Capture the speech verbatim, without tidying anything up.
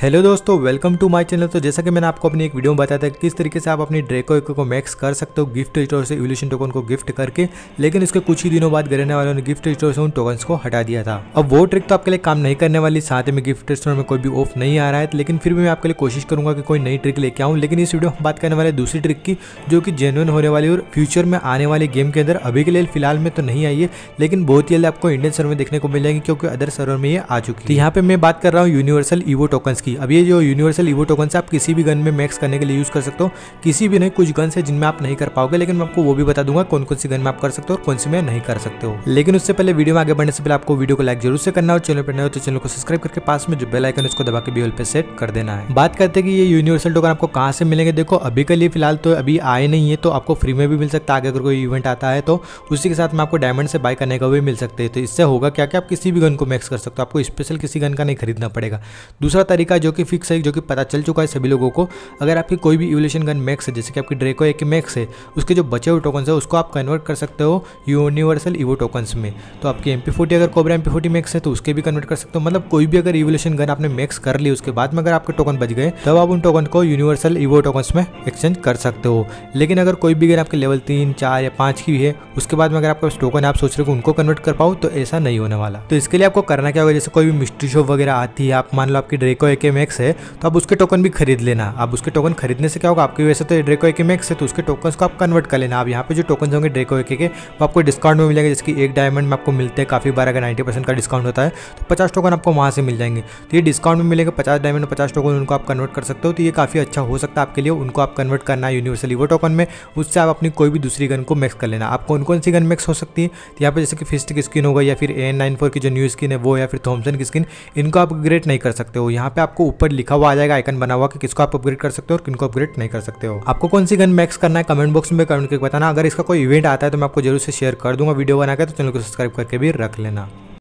Hello दोस्तों, welcome to my channel. तो जैसा कि मैंने आपको अपनी एक वीडियो में बताया था किस तरीके से आप अपनी ड्रैको इको को मैक्स कर सकते हो गिफ्ट स्टोर से इवोल्यूशन टोकन को गिफ्ट करके, लेकिन उसके कुछ ही दिनों बाद गरीना वालों ने गिफ्ट स्टोर से उन टोकन्स को हटा दिया था। अब वो ट्रिक तो आपके लिए काम नहीं करने वाली, साथ में गिफ्ट स्टोर में कोई भी ऑफ नहीं आ रहा है, लेकिन फिर भी मैं आपके लिए कोशिश करूंगा कि कोई नई ट्रिक लेके आऊँ। लेकिन इस वीडियो में बात करने वाले दूसरी ट्रिक की, जो कि जेन्युइन होने वाली और फ्यूचर में आने वाले गेम के अंदर अभी के लिए फिलहाल में तो नहीं आई है, लेकिन बहुत जल्द आपको इंडियन सर्वर में देखने को मिल जाएगी, क्योंकि अदर सर्वर में ये आ चुकी है। तो यहाँ पे मैं बात कर रहा हूँ यूनिवर्सल ईवो टोकन्स की। अब ये जो यूनिवर्सल ईवो टोकन से आप किसी भी गन में मैक्स करने के लिए यूज कर सकते हो। किसी भी नहीं, कुछ गन है जिनमें आप नहीं कर पाओगे, लेकिन मैं आपको वो भी बता दूंगा कौन कौन सी गन में आप कर सकते हो और कौन सी में नहीं कर सकते हो। लेकिन उससे पहले वीडियो में आगे बढ़ने से पहले आपको वीडियो को लाइक जरूर से करना हो, चैनल पर नए हो तो चैनल को सब्सक्राइब करके पास में जो बेल आइकन उसको दबा के भी ऑल पे सेट कर देना है। बात करते हैं कि ये यूनिवर्सल टोकन आपको कहाँ से मिलेंगे। देखो, अभी के लिए फिलहाल तो अभी आए नहीं है, तो आपको फ्री में भी मिल सकता है। आगे अगर कोई इवेंट आता है तो उसी के साथ में आपको डायमंड से बाय करने का भी मिल सकते हैं। तो इससे होगा क्या कि आप किसी भी गन को मैक्स कर सकते हो, आपको स्पेशल किसी गन का नहीं खरीदना पड़ेगा। दूसरा तरीका जो कि फिक्स है, जो कि पता चल चुका है सभी लोगों को, अगर आपकी कोई भी इवोल्यूशन गन मैक्स है, जैसे कि आपकी ड्रैको एक मैक्स है, उसके जो बचे हुए टोकन्स है उसको आप कन्वर्ट कर सकते हो यूनिवर्सल ईवो टोकन्स में। तो आपकी एम पी फोर्टी अगर Cobra M P forty max है तो उसके भी कन्वर्ट कर सकते हो। मतलब कोई भी अगर इवोल्यूशन गन आपने मैक्स कर ली, उसके बाद में अगर आपके टोकन बच गए, तब आप उन टोकन को यूनिवर्सल ईवो टोकन्स में एक्सचेंज कर सकते हो। लेकिन अगर कोई भी गन आपके लेवल तीन चार या पाँच की है, उसके बाद में अगर आपका टोकन आप सोच रहे हो उनको कन्वर्ट कर पाओ, तो ऐसा नहीं होने वाला। तो इसके लिए आपको करना क्या होगा, जैसे कोई भी मिस्ट्री शॉप वगैरह आती है, आप मान लो आपकी ड्रैको एक मैक्स है, तो आप उसके टोकन भी खरीद लेना। आप उसके टोकन खरीदने से क्या होगा, आपकी वैसे तो ड्रैको एक मैक्स है तो उसके टोकन्स को आप कन्वर्ट कर लेना। आप यहाँ पे जो टोकन्स होंगे ड्रैको एक के, वो आपको डिस्काउंट में मिलेंगे। जैसे कि एक डायमंड में आपको मिलते हैं काफ़ी बार, अगर नाइन्टी परसेंट का डिस्काउंट होता है तो पचास टोकन आपको वहाँ से मिल जाएंगे। तो ये डिस्काउंट में मिलेंगे पचास डायमंड, पचास टोकन उनको आप कन्वर्ट कर सकते हो। तो ये काफ़ी अच्छा हो सकता है आपके लिए। उनको आप कन्वर्ट करना है यूनिवर्सल ईवो टोकन में, उससे आप अपनी कोई भी दूसरी गन को मैक्स कर लेना। आप कौन कौन सी गन मैक्स हो सकती है, तो यहाँ पे जैसे कि फिस्ट की स्किन हो गई, या फिर ए एन नाइन फोर की जो न्यू स्किन है वो, या फिर थॉमसन की स्किन, इनको आप अपग्रेड नहीं कर सकते हो। यहाँ पे आपको ऊपर लिखा हुआ आ जाएगा, आइकन बना हुआ कि किसको आप अपग्रेड कर सकते हो और किनको अपग्रेड नहीं कर सकते हो। आपको कौन सी गन मैक्स करना है कमेंट बॉक्स में कमेंट करके बताना। अगर इसका कोई इवेंट आता है तो मैं आपको जरूर से शेयर कर दूंगा वीडियो बनाकर। तो चैनल को सब्सक्राइब करके भी रख लेना।